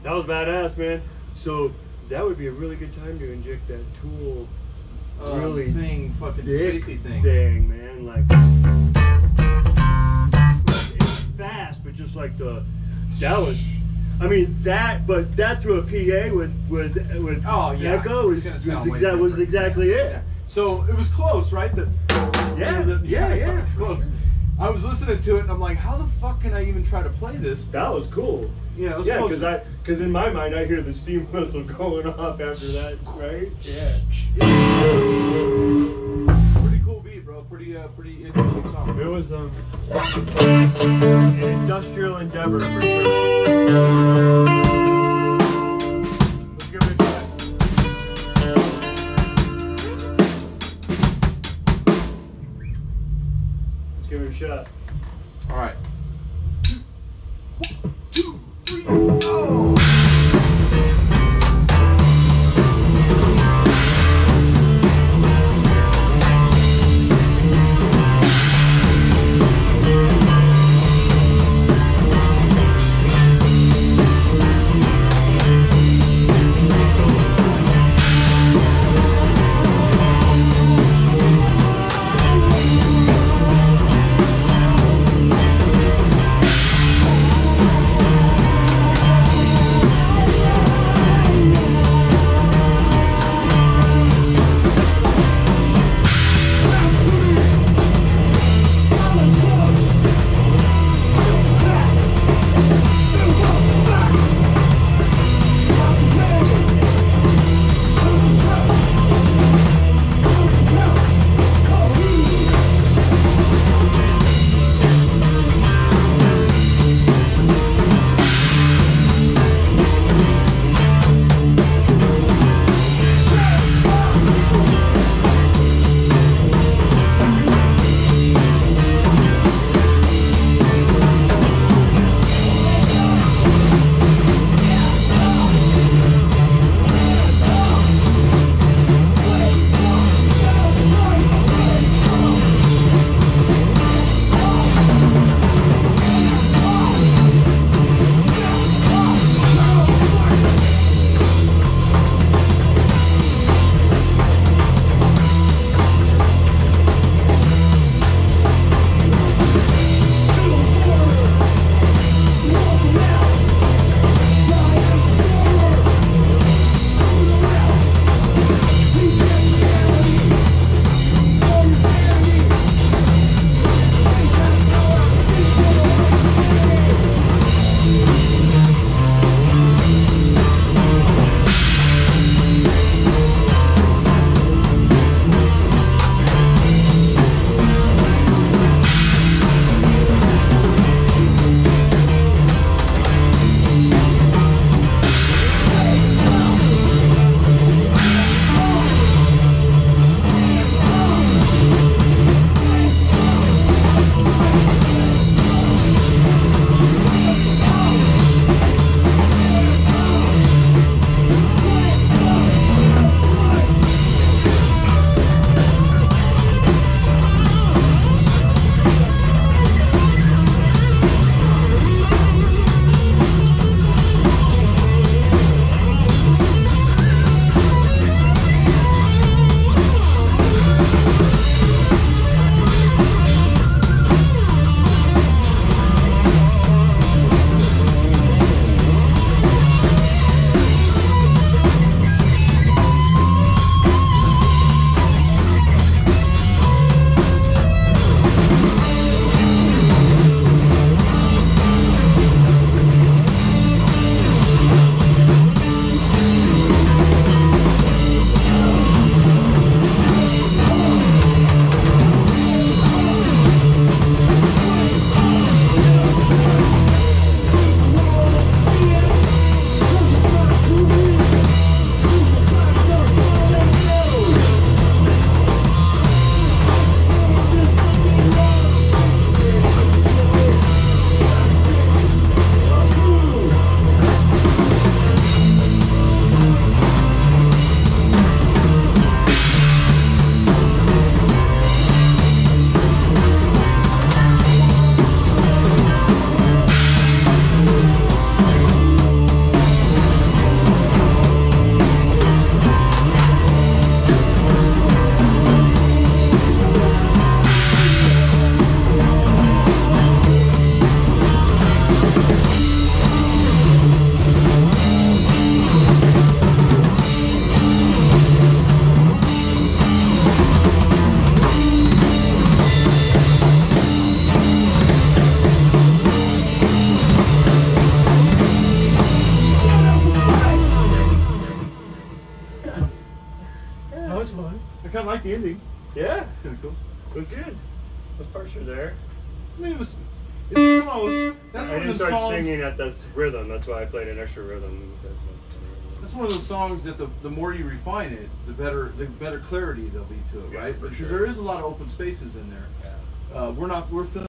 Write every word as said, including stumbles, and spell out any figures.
That was badass, man. So that would be a really good time to inject that Tool Um, really thing, fucking thick spacey thing. thing, man. Like it's fast, but just like the that was. I mean that, but that through a P A with with with Oh yeah, Echo was It's was, gonna sound way exa- was different. exactly it. Yeah. So it was close, right? The, Yeah, the, yeah, yeah, it's for close. sure. I was listening to it and I'm like, how the fuck can I even try to play this? That was cool. Yeah, it was Yeah, close. because I because in my mind I hear the steam whistle going off after that, right? Yeah. Pretty cool beat, bro. Pretty uh, pretty interesting song. It was um an industrial endeavor for sure. Let's give it a try. Let's give it a shot. All right. One, two, three, go! We'll be right back. like the ending. Yeah, Kind of cool. it was good. Those parts are there. I mean, it was. It's close. That's I one didn't of those start songs. singing at this rhythm. That's why I played an extra rhythm. That's one of those songs that the the more you refine it, the better the better clarity there'll be to it, Yeah, right? for Because sure. there is a lot of open spaces in there. Yeah. Uh, we're not we're.